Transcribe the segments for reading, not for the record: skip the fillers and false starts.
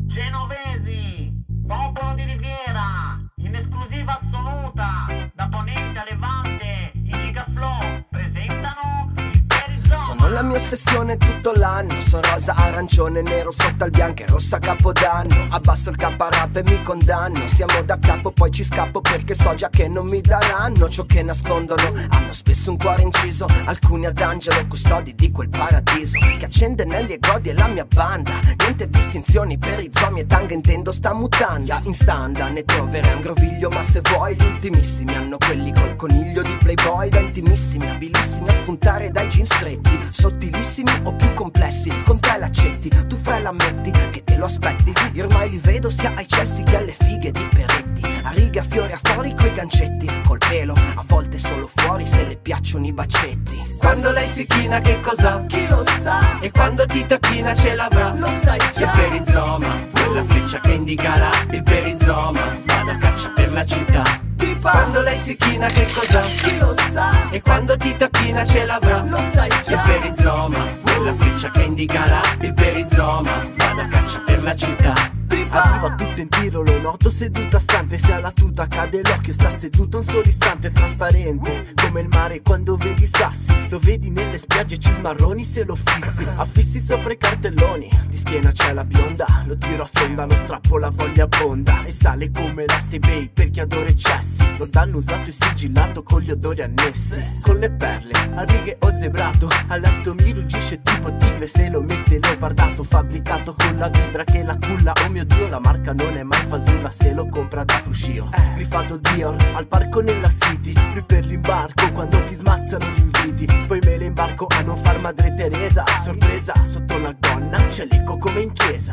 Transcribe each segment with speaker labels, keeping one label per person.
Speaker 1: Genovesi, popolo di Riviera, in esclusiva assoluta, da Ponente a Levante, i Gigaflow presentano il Perizoma.
Speaker 2: Sono la mia ossessione tutto l'anno, sono rosa, arancione, nero sotto al bianco e rossa a capodanno. Abbasso il K-Rap e mi condanno, siamo da capo poi ci scappo perché so già che non mi daranno ciò che nascondono. Hanno spesso un cuore inciso, alcuni ad angelo, custodi di quel paradiso che accende negli egodi e la mia banda. Niente distinzioni per i zombie e tanga, intendo sta mutanda. In standa ne troverai un groviglio, ma se vuoi gli ultimissimi hanno quelli col coniglio di Playboy. Da intimissimi, abilissimi a spuntare dai jeans stretti, sottilissimi o più complessi, con te l'accetti, tu fai l'ammetti che te lo aspetti. Io ormai li vedo sia ai cessi che alle fighe di Peretti, a righe, a fiori, a fuori coi gancetti, col pelo, a volte solo fuori se le piacciono i bacetti.
Speaker 3: Quando lei si china che cos'ha? Chi lo sa? E quando ti tacchina ce l'avrà? Lo sai già. Il perizoma, quella freccia che indicherà il perizoma, vado a caccia per la città. Quando lei si china che cos'ha? Chi lo sa? E quando ti tacchina ce l'avrà? Lo sai già. Il perizoma, quella freccia che indicherà il perizoma, vado a caccia per la città.
Speaker 4: Arriva tutto in tiro, lo noto seduta stante, se alla tuta cade l'occhio, sta seduto un solo istante, trasparente come il mare quando vedi sassi, lo vedi nelle spiagge, ci smarroni se lo fissi, affissi sopra i cartelloni, di schiena c'è la bionda, lo tiro a fonda, lo strappo, la voglia abbonda e sale come la Stay Bay per chi adora eccessi, lo danno usato e sigillato con gli odori annessi, con le perle, a righe o zebrato, a letto mi ruggisce tipo tigre se lo mette leopardato, fabbricato con la vibra che la culla, oh mio Dio. La marca non è mai fasulla se lo compra da Fruscio, griffato Dior al parco nella City, lui per l'imbarco quando ti smazzano gli inviti, poi me le imbarco a non far Madre Teresa, sorpresa sotto la gonna c'è l'eco come in chiesa.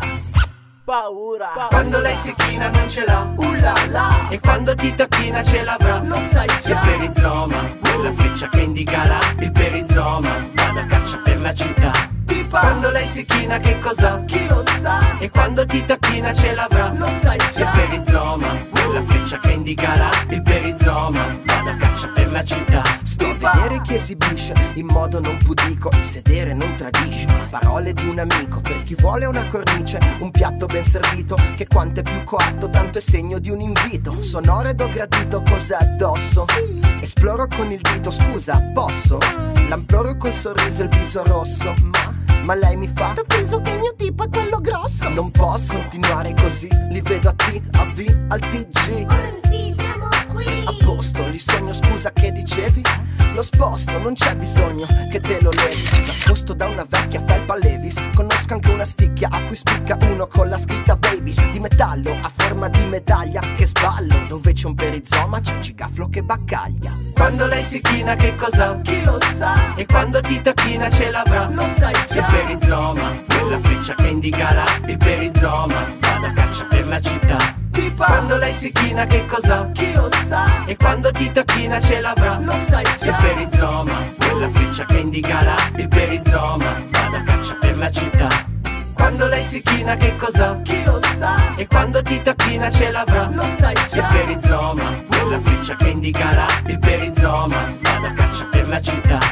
Speaker 4: Paura.
Speaker 3: Quando lei si china non ce l'ha, ullala. E quando ti tacchina ce l'avrà, lo sai già. Il perizoma, quella freccia che indicherà il perizoma, vado a caccia per la città. Quando lei si china che cos'ha? Chi lo sa? E quando ti tacchina ce l'avrà, lo sai già. Il perizoma, quella freccia che indicherà il perizoma, vado a caccia per la città.
Speaker 2: Sto a vedere chi esibisce in modo non pudico, il sedere non tradisce, parole di un amico per chi vuole una cornice, un piatto ben servito che quanto è più coatto tanto è segno di un invito, sonoro ed ho gradito cos'è addosso, esploro con il dito scusa posso, l'imploro col sorriso e il viso rosso, ma lei mi fa, t'ho preso che il mio tipo è quello grosso, non posso continuare così, li vedo a T, a V, al TG,
Speaker 5: ora sì siamo qui,
Speaker 2: a posto, li sogno scusa che dicevi? Lo sposto, non c'è bisogno che te lo levi, nascosto da una vecchia felpa Levis, conosco anche una sticchia a cui spicca uno con la scritta baby, di metallo a forma di medaglia che sballo, dove c'è un perizoma c'è Gigaflow che baccaglia.
Speaker 3: Quando lei si china che cos'ha? Chi lo sa? E quando ti tacchina ce l'avrà, lo sai già. Il perizoma, quella freccia che indicherà il perizoma, vado a caccia per la città. Quando lei si china che cos'ha? Chi lo sa? E quando ti tacchina ce l'avrà, lo sai già. Il perizoma, quella freccia che indicherà il perizoma, vado a caccia per la città. Quando lei si china che cos'ha? Chi lo sa? E quando ti tacchina ce l'avrà, lo sai già. Il perizoma, quella freccia che indicherà il perizoma, vado a caccia per la città.